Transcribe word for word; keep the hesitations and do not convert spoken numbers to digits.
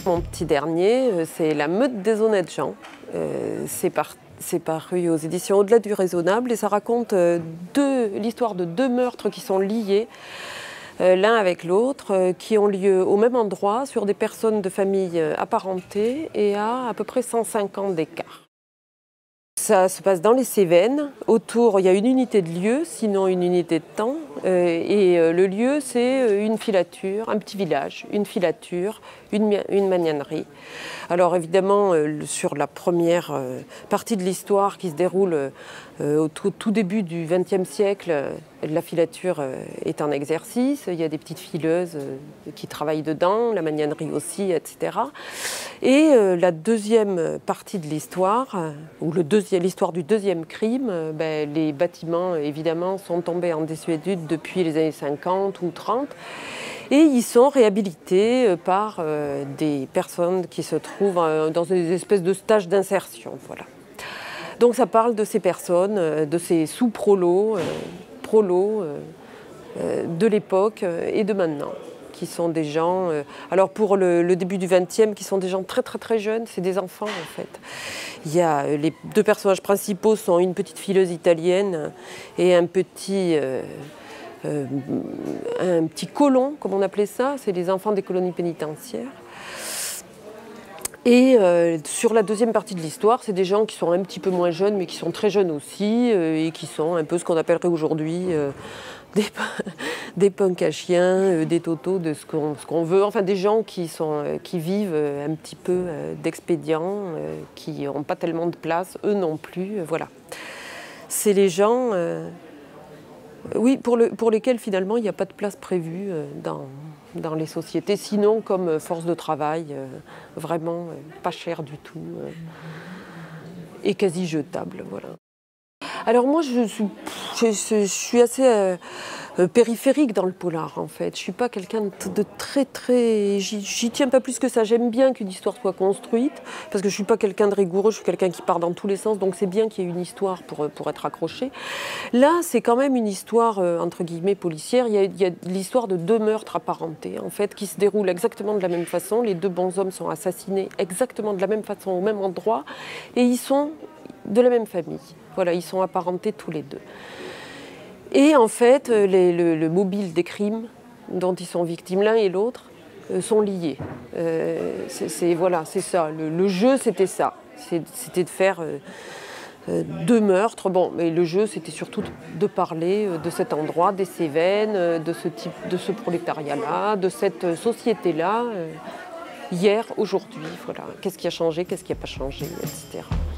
mon petit dernier, c'est La meute des honnêtes gens. Euh, c'est par, paru aux éditions Au-delà du raisonnable et ça raconte l'histoire de deux meurtres qui sont liés euh, l'un avec l'autre, euh, qui ont lieu au même endroit sur des personnes de famille apparentées et à à peu près cent cinq ans d'écart. Ça se passe dans les Cévennes. Autour, il y a une unité de lieu, sinon une unité de temps. Euh, et euh, le lieu, c'est une filature, un petit village, une filature, une, une magnanerie. Alors évidemment, euh, sur la première euh, partie de l'histoire qui se déroule euh, au tout, tout début du vingtième siècle, euh, la filature euh, est en exercice. Il y a des petites fileuses euh, qui travaillent dedans, la magnanerie aussi, et cetera. Et euh, la deuxième partie de l'histoire, euh, ou l'histoire du deuxième crime, euh, ben, les bâtiments évidemment sont tombés en désuétude depuis les années cinquante ou trente et ils sont réhabilités par euh, des personnes qui se trouvent euh, dans des espèces de stages d'insertion. Voilà. Donc ça parle de ces personnes, euh, de ces sous-prolos, euh, prolos euh, euh, de l'époque et de maintenant, qui sont des gens, euh, alors pour le, le début du vingtième, qui sont des gens très très très jeunes, c'est des enfants en fait. Il y a, les deux personnages principaux sont une petite fileuse italienne et un petit, euh, euh, un petit colon, comme on appelait ça, c'est les enfants des colonies pénitentiaires. Et euh, sur la deuxième partie de l'histoire, c'est des gens qui sont un petit peu moins jeunes, mais qui sont très jeunes aussi, euh, et qui sont un peu ce qu'on appellerait aujourd'hui euh, des, des punks à chiens, euh, des totos, de ce qu'on ce qu'on veut. Enfin, des gens qui, sont, euh, qui vivent euh, un petit peu euh, d'expédients, euh, qui n'ont pas tellement de place, eux non plus. Euh, voilà. C'est les gens, euh, oui, pour, le, pour lesquels finalement il n'y a pas de place prévue euh, dans... dans les sociétés, sinon comme force de travail, euh, vraiment euh, pas cher du tout euh, et quasi jetable. Voilà. Alors moi, je suis, je, je suis assez euh, périphérique dans le polar, en fait. Je suis pas quelqu'un de, de très, très... J'y tiens pas plus que ça. J'aime bien qu'une histoire soit construite, parce que je suis pas quelqu'un de rigoureux, je suis quelqu'un qui part dans tous les sens, donc c'est bien qu'il y ait une histoire pour, pour être accroché. Là, c'est quand même une histoire, euh, entre guillemets, policière. Il y a, il y a l'histoire de deux meurtres apparentés, en fait, qui se déroulent exactement de la même façon. Les deux bonshommes sont assassinés exactement de la même façon, au même endroit, et ils sont de la même famille. Voilà, ils sont apparentés tous les deux. Et en fait, les, le, le mobile des crimes dont ils sont victimes l'un et l'autre euh, sont liés. Euh, c'est voilà, c'est ça. Le, le jeu, c'était ça. C'était de faire euh, euh, deux meurtres. Bon, mais le jeu, c'était surtout de, de parler euh, de cet endroit, des Cévennes, euh, de ce type, de ce prolétariat-là, de cette société-là, euh, hier, aujourd'hui. Voilà. Qu'est-ce qui a changé, qu'est-ce qui n'a pas changé, et cetera.